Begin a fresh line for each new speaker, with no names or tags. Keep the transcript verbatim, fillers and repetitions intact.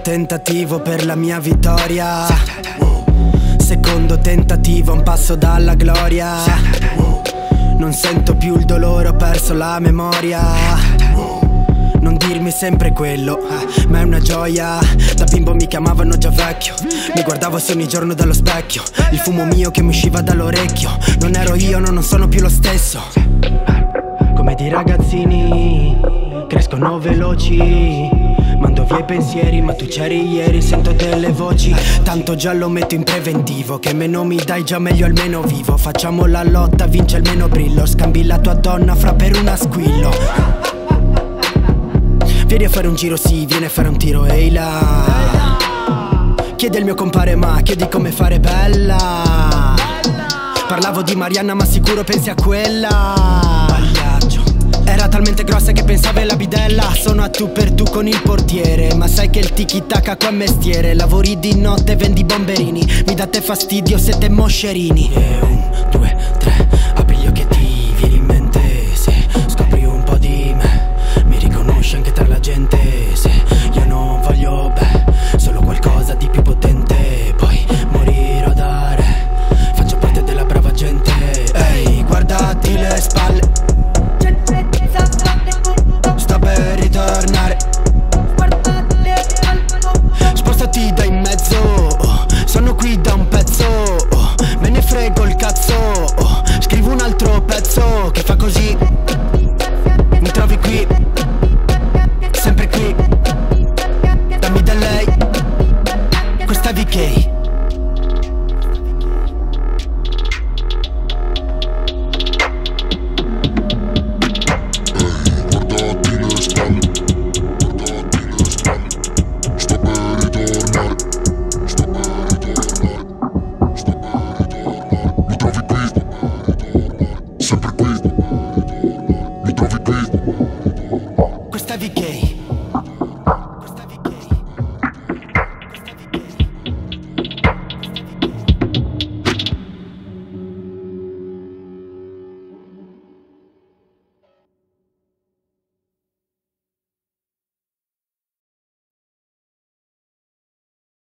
tentativo per la mia vittoria. Secondo tentativo, un passo dalla gloria. Non sento più il dolore, ho perso la memoria. Non dirmi sempre quello, ma è una gioia. Da bimbo mi chiamavano già vecchio. Mi guardavo se ogni giorno dallo specchio. Il fumo mio che mi usciva dall'orecchio. Non ero io, no, non sono più lo stesso. Come di ragazzini, crescono veloci. Mando via i pensieri, ma tu c'eri ieri, sento delle voci. Tanto già lo metto in preventivo, che meno mi dai già meglio almeno vivo. Facciamo la lotta, vince il meno brillo. Scambi la tua donna fra per una squillo. Vieni a fare un giro, sì, vieni a fare un tiro, ehi là. Chiedi al mio compare ma, chiedi come fare bella. Parlavo di Marianna ma sicuro pensi a quella. Pagliaccio. Era talmente grossa che pensavo alla bidella. Sono a tu per tu con il portiere, ma sai che il tiki-taka qua è mestiere. Lavori di notte, vendi bomberini. Mi date fastidio, siete moscerini. E un, due, tre, apri gli occhietti, vieni in mente. Se scopri un po' di me, mi riconosci anche tra la gente. Se io non voglio, beh, solo qualcosa di più potente. Poi morirò da re, faccio parte della brava gente. Ehi, guardati le spalle, sta per ritornare. Spostati da in mezzo, sono qui da un pezzo. Me ne frego il cazzo, scrivo un altro pezzo che fa così. Mi trovi qui, sempre qui. Dammi da lei, questa V K.